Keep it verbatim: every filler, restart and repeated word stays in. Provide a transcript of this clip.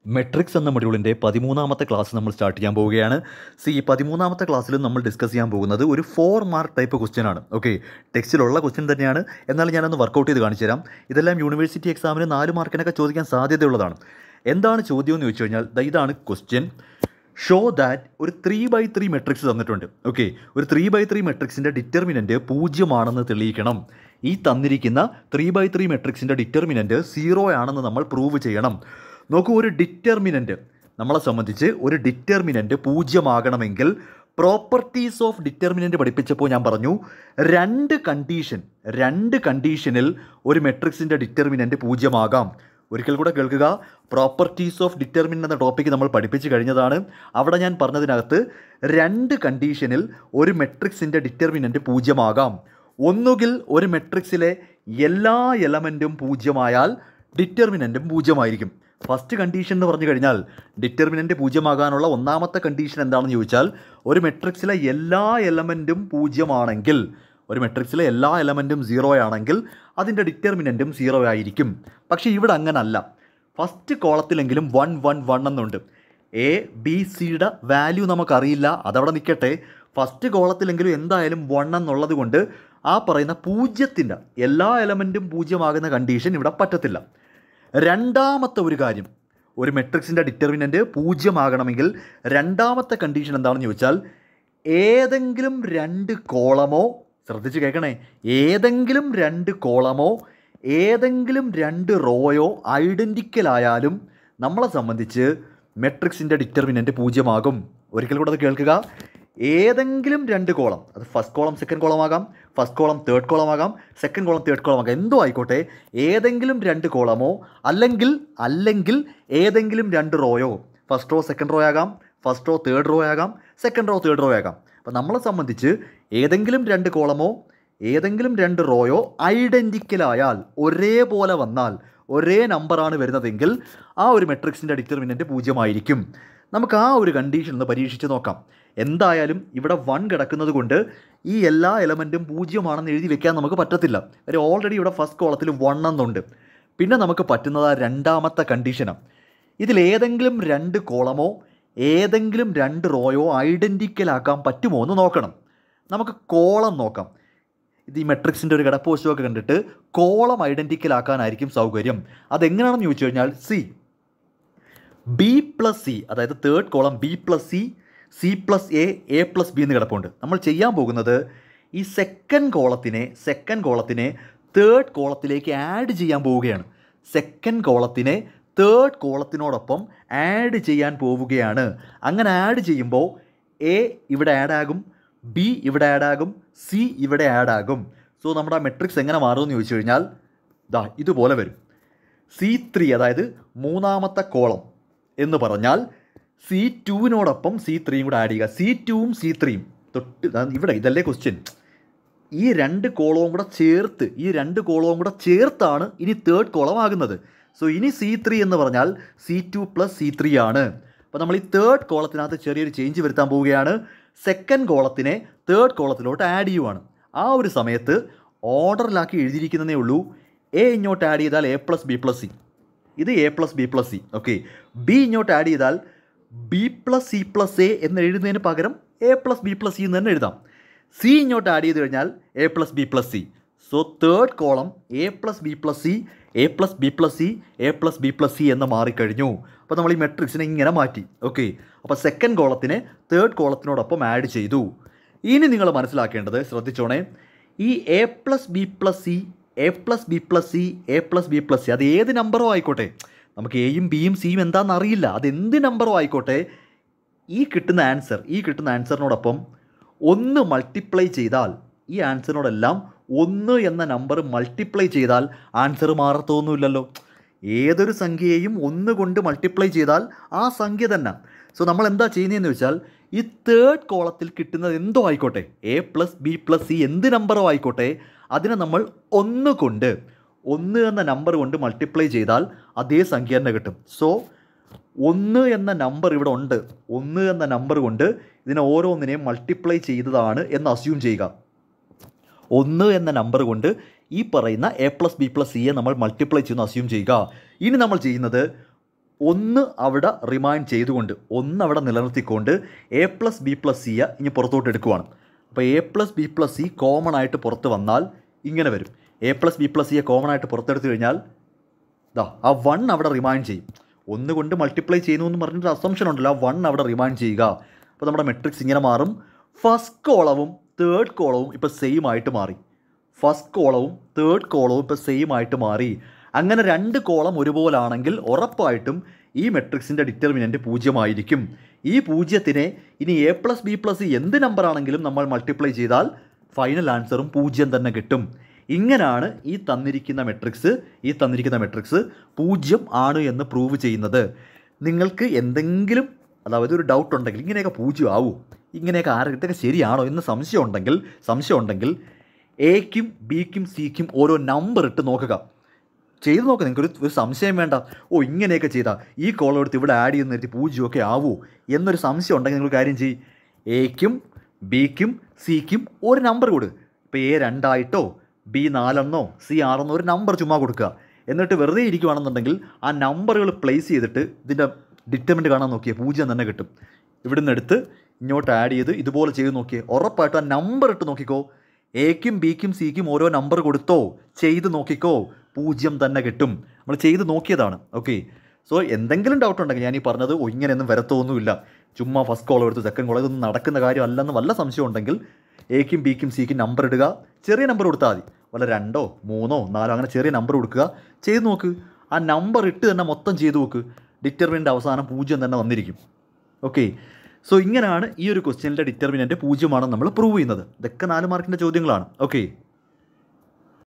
Matrix എന്ന മൊഡ്യൂളിൻ്റെ പതിമൂന്നാമത്തെ class നമ്മൾ സ്റ്റാർട്ട് ചെയ്യാൻ പോവുകയാണ്. സി ഈ പതിമൂന്നാമത്തെ ക്ലാസ്സിൽ നമ്മൾ ഡിസ്കസ് ചെയ്യാൻ പോകുന്നത് ഒരു ഫോർ മാർക്ക് ടൈപ്പ് ക്വസ്റ്റ്യൻ ആണ്. ഓക്കെ, ടെക്സ്റ്റിലുള്ള ക്വസ്റ്റ്യൻ തന്നെയാണ്, എന്നാൽ ഞാനൊന്ന് വർക്കൗട്ട് ചെയ്ത് കാണിച്ചു തരാം. ഇതെല്ലാം യൂണിവേഴ്സിറ്റി എക്സാമിന് നാല് മാർക്കിനൊക്കെ ചോദിക്കാൻ സാധ്യതയുള്ളതാണ്. എന്താണ് ചോദ്യം എന്ന് ചോദിച്ചു കഴിഞ്ഞാൽ ഇതാണ് ക്വസ്റ്റ്യൻ. ഷോ ദാറ്റ് ഒരു ത്രീ ബൈ ത്രീ മെട്രിക്സ് തന്നിട്ടുണ്ട്. ഓക്കെ, ഒരു ത്രീ ബൈ ത്രീ മെട്രിക്സിൻ്റെ ഡിറ്റർമിനൻറ്റ് പൂജ്യമാണെന്ന് തെളിയിക്കണം. ഈ തന്നിരിക്കുന്ന ത്രീ ബൈ ത്രീ മെട്രിക്സിൻ്റെ ഡിറ്റർമിനൻറ്റ് സീറോ ആണെന്ന് നമ്മൾ പ്രൂവ് ചെയ്യണം. നോക്കൂ, ഒരു ഡിറ്റർമിനൻറ്റ് നമ്മളെ സംബന്ധിച്ച് ഒരു ഡിറ്റർമിനൻറ്റ് പൂജ്യമാകണമെങ്കിൽ പ്രോപ്പർട്ടീസ് ഓഫ് ഡിറ്റർമിനൻറ്റ് പഠിപ്പിച്ചപ്പോൾ ഞാൻ പറഞ്ഞു രണ്ട് കണ്ടീഷൻ രണ്ട് കണ്ടീഷനിൽ ഒരു മെട്രിക്സിൻ്റെ ഡിറ്റർമിനൻറ്റ് പൂജ്യമാകാം. ഒരിക്കൽ കൂടെ കേൾക്കുക. പ്രോപ്പർട്ടീസ് ഓഫ് ഡിറ്റർമിനൻറ്റ് എന്ന ടോപ്പിക്ക് നമ്മൾ പഠിപ്പിച്ച് കഴിഞ്ഞതാണ്. അവിടെ ഞാൻ പറഞ്ഞതിനകത്ത് രണ്ട് കണ്ടീഷനിൽ ഒരു മെട്രിക്സിൻ്റെ ഡിറ്റർമിനൻറ്റ് പൂജ്യമാകാം. ഒന്നുകിൽ ഒരു മെട്രിക്സിലെ എല്ലാ എലമെൻറ്റും പൂജ്യമായാൽ ഡിറ്റർമിനൻറ്റും പൂജ്യമായിരിക്കും. ഫസ്റ്റ് കണ്ടീഷൻ എന്ന് പറഞ്ഞു കഴിഞ്ഞാൽ ഡിറ്റർമിനൻറ്റ് പൂജ്യമാകാനുള്ള ഒന്നാമത്തെ കണ്ടീഷൻ എന്താണെന്ന് ചോദിച്ചാൽ ഒരു മെട്രിക്സിലെ എല്ലാ എലമെൻറ്റും പൂജ്യമാണെങ്കിൽ ഒരു മെട്രിക്സിലെ എല്ലാ എലമെൻറ്റും സീറോ ആണെങ്കിൽ അതിൻ്റെ ഡിറ്റർമിനൻറ്റും സീറോ ആയിരിക്കും. പക്ഷേ ഇവിടെ അങ്ങനല്ല. ഫസ്റ്റ് കോളത്തിലെങ്കിലും വൺ വൺ വൺ എന്നുണ്ട്. എ ബി സിയുടെ വാല്യൂ നമുക്കറിയില്ല, അതവിടെ നിൽക്കട്ടെ. ഫസ്റ്റ് കോളത്തിലെങ്കിലും എന്തായാലും വൺ എന്നുള്ളത് കൊണ്ട് ആ പറയുന്ന പൂജ്യത്തിൻ്റെ എല്ലാ എലമെൻറ്റും പൂജ്യമാകുന്ന കണ്ടീഷൻ ഇവിടെ പറ്റത്തില്ല. രണ്ടാമത്തെ ഒരു കാര്യം, ഒരു മെട്രിക്സിൻ്റെ ഡിറ്റർമിനൻറ്റ് പൂജ്യമാകണമെങ്കിൽ രണ്ടാമത്തെ കണ്ടീഷൻ എന്താണെന്ന് ചോദിച്ചാൽ ഏതെങ്കിലും രണ്ട് കോളമോ, ശ്രദ്ധിച്ച് കേൾക്കണേ, ഏതെങ്കിലും രണ്ട് കോളമോ ഏതെങ്കിലും രണ്ട് റോയോ ഐഡൻറ്റിക്കലായാലും നമ്മളെ സംബന്ധിച്ച് മെട്രിക്സിൻ്റെ ഡിറ്റർമിനൻറ്റ് പൂജ്യമാകും. ഒരിക്കൽ കൂടെ അത് കേൾക്കുക. ഏതെങ്കിലും രണ്ട് കോളം, അത് ഫസ്റ്റ് കോളം സെക്കൻഡ് കോളം ആകാം, ഫസ്റ്റ് കോളം തേർഡ് കോളം ആകാം, സെക്കൻഡ് കോളം തേർഡ് കോളം ആകാം, എന്തോ ആയിക്കോട്ടെ, ഏതെങ്കിലും രണ്ട് കോളമോ അല്ലെങ്കിൽ അല്ലെങ്കിൽ ഏതെങ്കിലും രണ്ട് റോയോ, ഫസ്റ്റ് റോ സെക്കൻഡ് റോ ആകാം, ഫസ്റ്റ് റോ തേർഡ് റോ ആകാം, സെക്കൻഡ് റോ തേർഡ് റോ ആകാം. അപ്പോൾ നമ്മളെ സംബന്ധിച്ച് ഏതെങ്കിലും രണ്ട് കോളമോ ഏതെങ്കിലും രണ്ട് റോയോ ഐഡൻറ്റിക്കലായാൽ, ഒരേപോലെ വന്നാൽ, ഒരേ നമ്പറാണ് വരുന്നതെങ്കിൽ ആ ഒരു മെട്രിക്സിൻ്റെ ഡിറ്റർമിനൻറ്റ് പൂജ്യമായിരിക്കും. നമുക്ക് ആ ഒരു കണ്ടീഷൻ ഒന്ന് പരീക്ഷിച്ച് നോക്കാം. എന്തായാലും ഇവിടെ വൺ കിടക്കുന്നത് കൊണ്ട് ഈ എല്ലാ എലമെൻറ്റും പൂജ്യമാണെന്ന് എഴുതി വെക്കാൻ നമുക്ക് പറ്റത്തില്ല. കാര്യം ഓൾറെഡി ഇവിടെ ഫസ്റ്റ് കോളത്തിൽ വൺ എന്നുണ്ട്. പിന്നെ നമുക്ക് പറ്റുന്നത് ആ രണ്ടാമത്തെ കണ്ടീഷനാണ്. ഇതിലേതെങ്കിലും രണ്ട് കോളമോ ഏതെങ്കിലും രണ്ട് റോയോ ഐഡൻറ്റിക്കലാക്കാൻ പറ്റുമോ എന്ന് നോക്കണം. നമുക്ക് കോളം നോക്കാം. ഇത് ഈ മെട്രിക്സിൻ്റെ ഒരു കിടപ്പോസ്റ്റൊക്കെ കണ്ടിട്ട് കോളം ഐഡൻറ്റിക്കലാക്കാനായിരിക്കും സൗകര്യം. അതെങ്ങനെയാണെന്ന് ചോദിച്ചു കഴിഞ്ഞാൽ സി ബി പ്ലസ് സി, അതായത് third column b plus c, c plus a, a plus b എന്ന് കിടപ്പുണ്ട്. നമ്മൾ ചെയ്യാൻ പോകുന്നത് ഈ സെക്കൻഡ് കോളത്തിനെ സെക്കൻഡ് കോളത്തിനെ തേർഡ് കോളത്തിലേക്ക് ആഡ് ചെയ്യാൻ പോവുകയാണ്. സെക്കൻഡ് കോളത്തിനെ തേർഡ് കോളത്തിനോടൊപ്പം ആഡ് ചെയ്യാൻ പോവുകയാണ്. അങ്ങനെ ആഡ് ചെയ്യുമ്പോൾ എ ഇവിടെ ആഡ് ആകും, ബി ഇവിടെ ആഡ് ആകും, സി ഇവിടെ ആഡ് ആകും. സോ നമ്മുടെ മെട്രിക്സ് എങ്ങനെ മാറുമെന്ന് ചോദിച്ചു കഴിഞ്ഞാൽ ദാ ഇതുപോലെ വരും. സി ത്രീ, അതായത് മൂന്നാമത്തെ കോളം എന്ന് പറഞ്ഞാൽ സി ടുവിനോടൊപ്പം സി ത്രീയും കൂടെ ആഡ് ചെയ്യുക. സി ടുവും സി ത്രീയും തൊട്ട് ഇവിടെ, ഇതല്ലേ ക്വസ്റ്റ്യൻ, ഈ രണ്ട് കോളവും കൂടെ ചേർത്ത് ഈ രണ്ട് കോളവും കൂടെ ചേർത്താണ് ഇനി തേർഡ് കോളം ആകുന്നത്. സോ ഇനി സി ത്രീ എന്ന് പറഞ്ഞാൽ c two plus c three ആണ്. അപ്പോൾ നമ്മൾ ഈ തേർഡ് കോളത്തിനകത്ത് ചെറിയൊരു ചേഞ്ച് വരുത്താൻ പോവുകയാണ്. സെക്കൻഡ് കോളത്തിനെ തേർഡ് കോളത്തിലോട്ട് ആഡ് ചെയ്യുവാണ്. ആ ഒരു സമയത്ത് ഓർഡറിലാക്കി എഴുതിയിരിക്കുന്നതേ ഉള്ളൂ. എ ഇങ്ങോട്ട് ആഡ് ചെയ്താൽ a plus b plus c, ഇത് a plus b plus c. Okay, b ഇങ്ങോട്ട് ആഡ് ചെയ്താൽ b plus c plus a എന്ന് എഴുതുന്നതിന് പകരം a plus b plus c എന്ന് തന്നെ എഴുതാം. സി ഇങ്ങോട്ട് ആഡ് ചെയ്ത് കഴിഞ്ഞാൽ a plus b plus c. So third column a plus b plus c, a plus b plus c, a plus b plus c എന്ന് മാറിക്കഴിഞ്ഞു. അപ്പോൾ നമ്മൾ ഈ മെട്രിക്സിനെ ഇങ്ങനെ മാറ്റി. ഓക്കെ, അപ്പോൾ സെക്കൻഡ് കോളത്തിനെ തേർഡ് കോളത്തിനോടൊപ്പം ആഡ് ചെയ്തു. ഇനി നിങ്ങൾ മനസ്സിലാക്കേണ്ടത്, ശ്രദ്ധിച്ചോണേ, ഈ a plus b plus c, a plus b plus c, a plus b plus c, അത് ഏത് നമ്പറോ ആയിക്കോട്ടെ, നമുക്ക് എയും ബിയും സിയും എന്താണെന്ന് അറിയില്ല, അതെന്ത് നമ്പറോ ആയിക്കോട്ടെ, ഈ കിട്ടുന്ന ആൻസർ ഈ കിട്ടുന്ന ആൻസറിനോടൊപ്പം ഒന്ന് മൾട്ടിപ്ലൈ ചെയ്താൽ, ഈ ആൻസറിനോടെല്ലാം ഒന്ന് എന്ന നമ്പർ മൾട്ടിപ്ലൈ ചെയ്താൽ ആൻസർ മാറത്തൊന്നുമില്ലല്ലോ. ഏതൊരു സംഖ്യയെയും ഒന്ന് കൊണ്ട് മൾട്ടിപ്ലൈ ചെയ്താൽ ആ സംഖ്യ തന്നെ. സോ നമ്മൾ എന്താ ചെയ്യുന്നതെന്ന് വെച്ചാൽ ഈ തേർഡ് കോളത്തിൽ കിട്ടുന്നത് എന്തോ ആയിക്കോട്ടെ, a plus b plus c എന്ത് നമ്പറോ ആയിക്കോട്ടെ, അതിനെ നമ്മൾ ഒന്ന് കൊണ്ട് ഒന്ന് എന്ന നമ്പർ കൊണ്ട് മൾട്ടിപ്ലൈ ചെയ്താൽ അതേ സംഖ്യ തന്നെ കിട്ടും. സോ ഒന്ന് എന്ന നമ്പർ ഇവിടെ ഉണ്ട്, ഒന്ന് എന്ന നമ്പർ കൊണ്ട് ഇതിനെ ഓരോന്നിനെയും മൾട്ടിപ്ലൈ ചെയ്തതാണ് എന്ന് അസ്യൂം ചെയ്യുക. ഒന്ന് എന്ന നമ്പർ കൊണ്ട് ഈ പറയുന്ന എ പ്ലസ് ബി പ്ലസ് സിയെ നമ്മൾ മൾട്ടിപ്ലൈ ചെയ്യുന്ന അസ്യൂം ചെയ്യുക. ഇനി നമ്മൾ ചെയ്യുന്നത് ഒന്ന് അവിടെ റിമൈൻഡ് ചെയ്തുകൊണ്ട് ഒന്ന് അവിടെ നിലനിർത്തിക്കൊണ്ട് a plus b plus c ഇനി പുറത്തോട്ട് എടുക്കുവാണ്. അപ്പോൾ a plus b plus c common ആയിട്ട് പുറത്ത് വന്നാൽ ഇങ്ങനെ വരും. എ പ്ലസ് ബി പ്ലസ് സിയെ കോമൺ ആയിട്ട് പുറത്തെടുത്ത് കഴിഞ്ഞാൽ ദാ ആ വൺ അവിടെ റിമൈൻഡ് ചെയ്യും. ഒന്ന് കൊണ്ട് മൾട്ടിപ്ലൈ ചെയ്യുന്നു എന്ന് പറഞ്ഞിട്ട് അസംഷൻ ഉണ്ടല്ലോ, ആ വൺ അവിടെ റിമൈൻഡ് ചെയ്യുക. അപ്പോൾ നമ്മുടെ മെട്രിക്സ് ഇങ്ങനെ മാറും. ഫസ്റ്റ് കോളവും തേർഡ് കോളവും ഇപ്പോൾ സെയിം ആയിട്ട് മാറി. ഫസ്റ്റ് കോളവും തേർഡ് കോളവും ഇപ്പോൾ സെയിം ആയിട്ട് മാറി. അങ്ങനെ രണ്ട് കോളം ഒരുപോലാണെങ്കിൽ ഉറപ്പായിട്ടും ഈ മെട്രിക്സിൻ്റെ ഡിറ്റർമിനൻറ്റ് പൂജ്യമായിരിക്കും. ഈ പൂജ്യത്തിനെ ഇനി എ പ്ലസ് ബി പ്ലസ് എന്ത് നമ്പർ ആണെങ്കിലും നമ്മൾ മൾട്ടിപ്ലൈ ചെയ്താൽ ഫൈനൽ ആൻസറും പൂജ്യം തന്നെ കിട്ടും. ഇങ്ങനെയാണ് ഈ തന്നിരിക്കുന്ന മെട്രിക്സ് ഈ തന്നിരിക്കുന്ന മെട്രിക്സ് പൂജ്യം ആണ് എന്ന് പ്രൂവ് ചെയ്യുന്നത്. നിങ്ങൾക്ക് എന്തെങ്കിലും അതായത് ഒരു ഡൗട്ട് ഉണ്ടെങ്കിൽ ഇങ്ങനെയൊക്കെ പൂജ്യം ആവൂ, ഇങ്ങനെയൊക്കെ ആരൊക്കെ ശരിയാണോ എന്ന് സംശയം ഉണ്ടെങ്കിൽ സംശയം ഉണ്ടെങ്കിൽ എക്കും ബിക്കും സിക്കും ഓരോ നമ്പർ ഇട്ട് നോക്കുക, ചെയ്ത് നോക്കുക. നിങ്ങൾക്കൊരു ഒരു സംശയം വേണ്ട, ഓ ഇങ്ങനെയൊക്കെ ചെയ്താൽ ഈ കോളം എടുത്ത് ഇവിടെ ആഡ് ചെയ്യുന്ന നേരത്തെ പൂജ്യമൊക്കെ ആവൂ എന്നൊരു സംശയം ഉണ്ടെങ്കിൽ നിങ്ങൾ കാര്യം ചെയ്യും, എക്കും ബിക്കും സിക്കും ഒരു നമ്പർ കൊടുക്കുക. ഇപ്പോൾ എ രണ്ടായിട്ടോ ബി നാലെന്നോ സി ആറെന്നോ ഒരു നമ്പർ ചുമ്മാ കൊടുക്കുക. എന്നിട്ട് വെറുതെ ഇരിക്കുകയാണെന്നുണ്ടെങ്കിൽ ആ നമ്പറുകൾ പ്ലേസ് ചെയ്തിട്ട് ഇതിൻ്റെ ഡിറ്റർമിനൻറ്റ് കാണാൻ നോക്കിയേ പൂജ്യം തന്നെ കിട്ടും. ഇവിടുന്ന് എടുത്ത് ഇങ്ങോട്ട് ആഡ് ചെയ്ത് ഇതുപോലെ ചെയ്ത് നോക്കിയേ ഉറപ്പായിട്ടും ആ നമ്പർ ഇട്ട് നോക്കിക്കോ. എക്കും ബിക്കും സിക്കും ഓരോ നമ്പർ കൊടുത്തോ ചെയ്ത് നോക്കിക്കോ, പൂജ്യം തന്നെ കിട്ടും. നമ്മൾ ചെയ്ത് നോക്കിയതാണ്. ഓക്കെ, സോ എന്തെങ്കിലും ഡൗട്ട് ഉണ്ടെങ്കിൽ ഞാൻ ഈ പറഞ്ഞത് ഓ ഇങ്ങനെയൊന്നും വരത്തൊന്നുമില്ല, ചുമ്മാ ഫസ്റ്റ് കോളം എടുത്ത് സെക്കൻഡ് കോളം ഇതൊന്നും നടക്കുന്ന കാര്യമല്ലെന്ന് വല്ല സംശയം ഉണ്ടെങ്കിൽ എക്കും ബിക്കും സിക്കും നമ്പർ ഇടുക, ചെറിയ നമ്പർ കൊടുത്താൽ മതി, വല്ല രണ്ടോ മൂന്നോ നാലോ അങ്ങനെ ചെറിയ നമ്പർ കൊടുക്കുക, ചെയ്ത് നോക്ക്. ആ നമ്പർ ഇട്ട് തന്നെ മൊത്തം ചെയ്ത് നോക്ക്, ഡിറ്റർമിനൻ്റ് അവസാനം പൂജ്യം തന്നെ വന്നിരിക്കും. ഓക്കെ, സോ ഇങ്ങനെയാണ് ഈ ഒരു ക്വസ്റ്റ്യനിലെ ഡിറ്റർമിനൻ്റ് പൂജ്യമാണെന്ന് നമ്മൾ പ്രൂവ് ചെയ്യുന്നത്. ഇതൊക്കെ നാല് മാർക്കിൻ്റെ ചോദ്യങ്ങളാണ്. ഓക്കെ.